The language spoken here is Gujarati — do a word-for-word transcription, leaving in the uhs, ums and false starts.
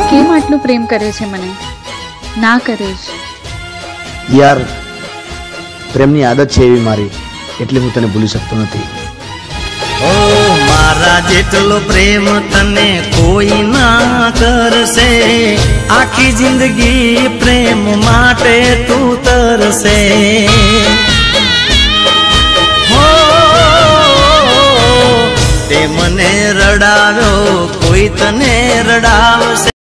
કેમ આટલું પ્રેમ કરે છે મને? ના કરે જ યાર, પ્રેમની આદત છે એવી મારી, એટલે હું તને ભૂલી શકતો નથી. ઓ મારા જેટલો પ્રેમ તને કોઈ ના કરશે, આખી જિંદગી પ્રેમ માટે તું તરસે. હો તે મને રડાવ્યો, કોઈ તને રડાવશે.